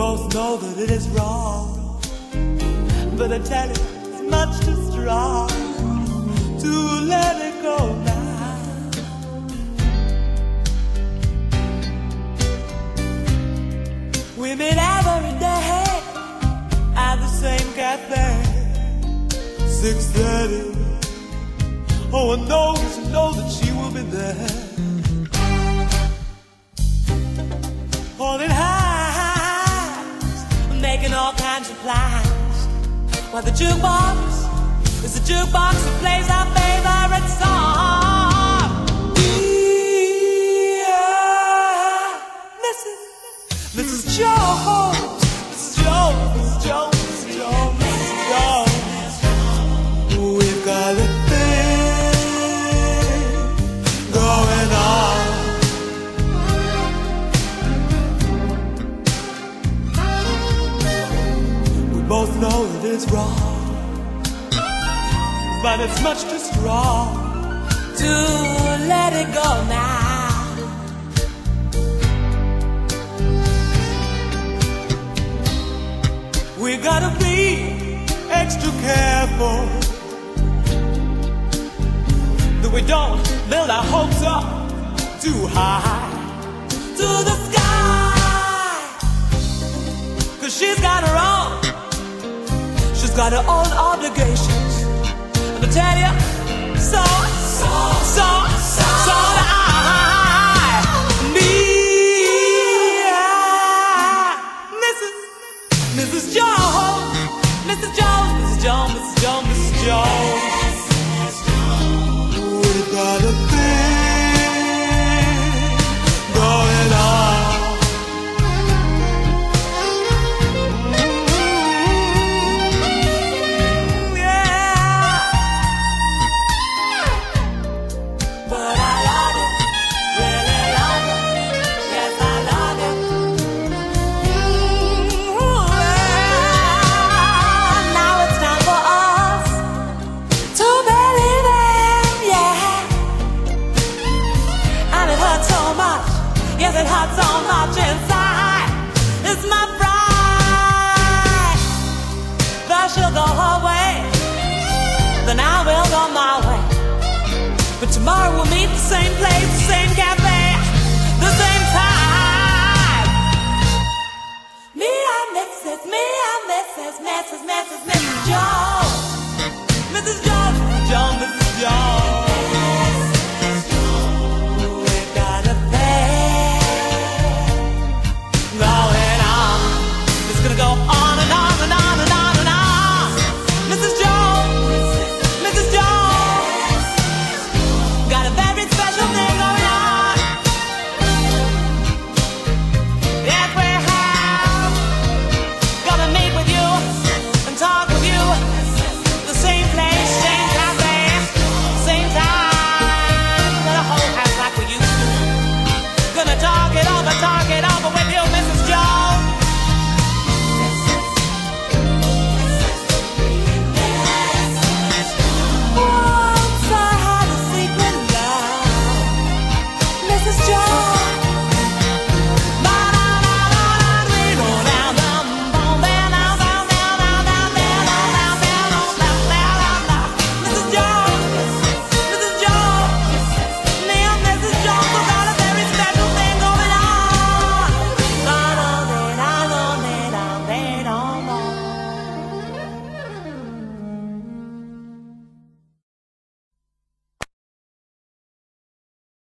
both know that it is wrong, but I tell you, it's much too strong to let it go now. We meet every day at the same cafe, 6:30. Oh, I know that she will be there, holding hands, making all kinds of plans. While the jukebox is the jukebox that plays our favorite song. Yeah, Mrs. Jones, Mrs. Jones, Mrs. Jones, Mrs. Jones, Mrs. Jones. We've got a thing going on. We both know that it's wrong, but it's much too strong to let it go now. We gotta be extra careful that we don't build our hopes up too high to the sky, 'cause she's got her own obligations. And I tell you, so do I. Me, Mrs. Jones, Mrs. Jones, Mrs. Jones, Mrs. Jones, Mrs. Jones. We got a thing going on. Yes, it hurts so much inside. It's my pride that she'll go her way, then I will go my way. But tomorrow we'll meet the same place, the same cafe.